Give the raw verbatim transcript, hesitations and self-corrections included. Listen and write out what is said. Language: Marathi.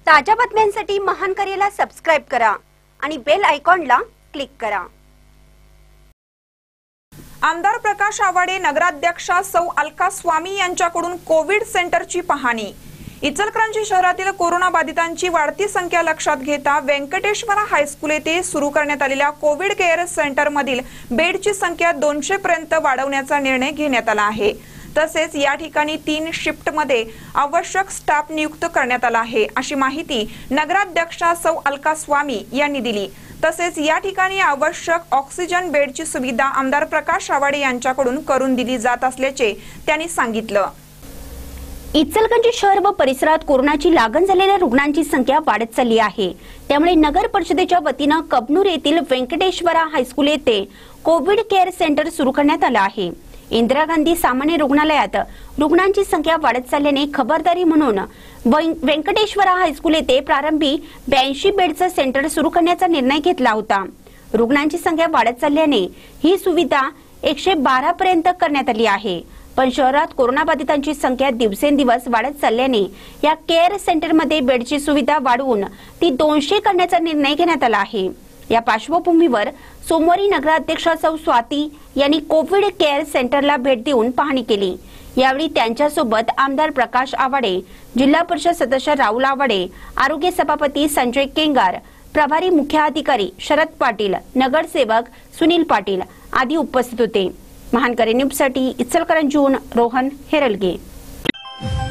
ताज्या बातम्यांसाठी महान करेला सबस्क्राइब करा आणि बेल आयकॉनला क्लिक करा। आमदार प्रकाश आवाडे नगराध्यक्षा सौ अलका स्वामी यांच्याकडून कोविड सेंटरची पाहणी। इचलकरंजी शहरातील कोरोना बाधितांची वाढती संख्या लक्षात घेता व्यंकटेश्वरा हायस्कूल येथे सुरू करण्यात आलेल्या कोविड केअर सेंटर मधील बेडची संख्या दोनशे पर्यंत वाढवण्याचा निर्णय घेण्यात आला आहे। तसेच या ठिकाणी तीन शिफ्ट मध्ये आवश्यक स्टाफ नियुक्त करण्यात आला आहे, अशी माहिती नगराध्यक्षा सौ अलका स्वामी यांनी दिली। तसेच या ठिकाणी आवश्यक ऑक्सिजन बेडची सुविधा आमदार प्रकाश आवाडे यांच्याकडून करून दिली जात असल्याचे त्यांनी सांगितलं। इचलकरंजी शहर व परिसरात कोरोनाची लागण झालेल्या रुग्णांची संख्या वाढत चालली आहे। त्यामुळे नगर परिषदेच्या वतीने कबनूर येथील व्यंकटेश्वरा हायस्कूल येथे कोविड केअर सेंटर सुरू करण्यात आले आहे। इंदिरा गांधी सामान्य रुग्णालयात रुग्णांची संख्या वाढत चालल्याने खबरदारी म्हणून व्यंकटेश्वरा हायस्कूल येथे प्रारंभी ब्याऐंशी बेडचं सेंटर सुरू करण्याचा निर्णय घेतला होता। रुग्णांची संख्या वाढत चालल्याने ही सुविधा एकशे बारा पर्यंत करण्यात आली आहे। पण शहरात कोरोना बाधितांची संख्या दिवसेंदिवस वाढत चालल्याने या केअर सेंटरमध्ये बेडची सुविधा वाढवून ती दोनशे करण्याचा निर्णय घेण्यात आला आहे। या पार्श्वभूमीवर सोमवारी नगराध्यक्षा सौ स्वाती यांनी कोविड केअर सेंटरला भेट देऊन पाहणी केली। यावेळी त्यांच्यासोबत आमदार प्रकाश आवाडे, जिल्हा परिषद सदस्य राहुल आवाडे, आरोग्य सभापती संजय केंगार, प्रभारी मुख्याधिकारी शरद पाटील, नगरसेवक सुनील पाटील आदी उपस्थित होते। महान करे न्यूज साठी इचलकरंजीहून रोहन हेरलगे।